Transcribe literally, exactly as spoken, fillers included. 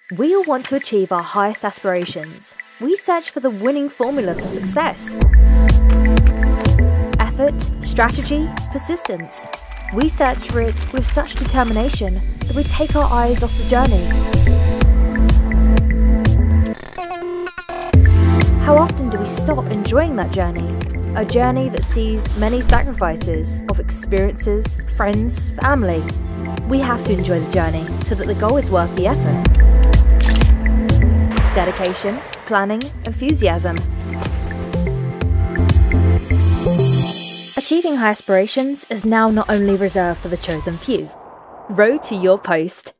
We all want to achieve our highest aspirations. We search for the winning formula for success. Effort, strategy, persistence. We search for it with such determination that we take our eyes off the journey. How often do we stop enjoying that journey? A journey that sees many sacrifices of experiences, friends, family. We have to enjoy the journey so that the goal is worth the effort. Dedication, planning, enthusiasm. Achieving high aspirations is now not only reserved for the chosen few. Road to your post.